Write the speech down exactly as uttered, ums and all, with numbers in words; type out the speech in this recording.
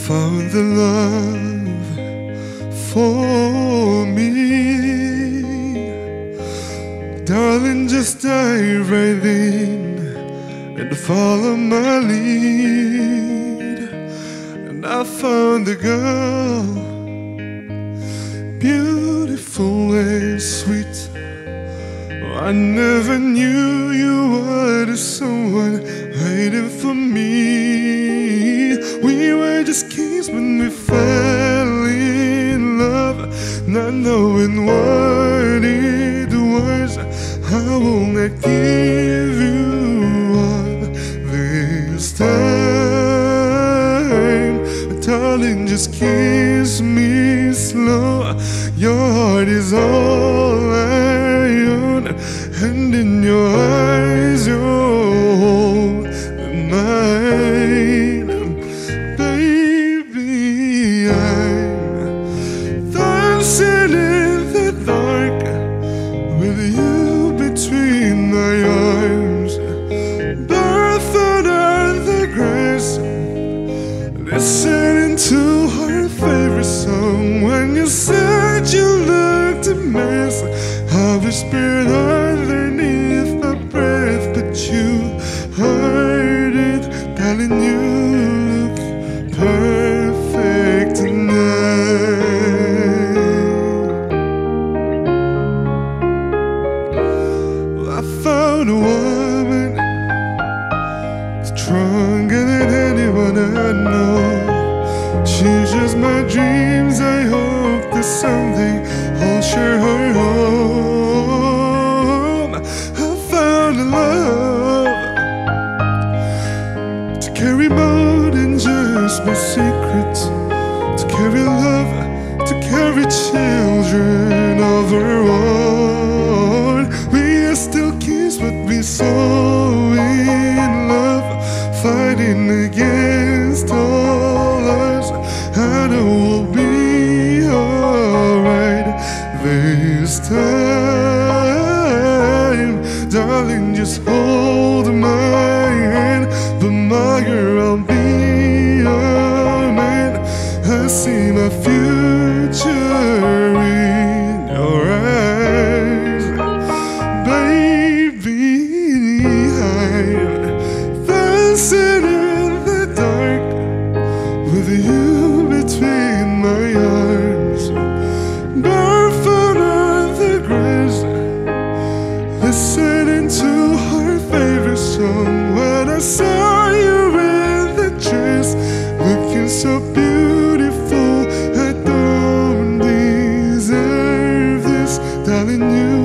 found the love for me. Darling, just dive right in and follow my lead. And I found a girl, beautiful and sweet. I never knew you were the someone waiting for me. We were just kids when we fell in love, not knowing what it was. I will not give you up this time. Darling, just kiss me slow. Your heart is all I own, and in your eyes you're holding mine. Baby, I'm dancing in the dark with you between my arms, barefoot on the grass, listening to our favorite song. When you said you looked a mess, I whispered underneath my breath, but you heard it. Darling, you look perfect tonight. Well, I found a woman stronger than anyone I know. She's just my dreams. I hope that someday I'll share her home. I found a love to carry more than just my secrets, to carry love, to carry children of our own. We are still kids, but we're so in love, fighting against all odds. I know we'll be alright this time. Darling, just hold my hand. But my girl, I'll be your man. I see my future in your eyes. Baby, I'm dancing in the dark with you between my arms, barefoot on the grass, listening to her favorite song. When I saw you in the dress, looking so beautiful, I don't deserve this. Darling, you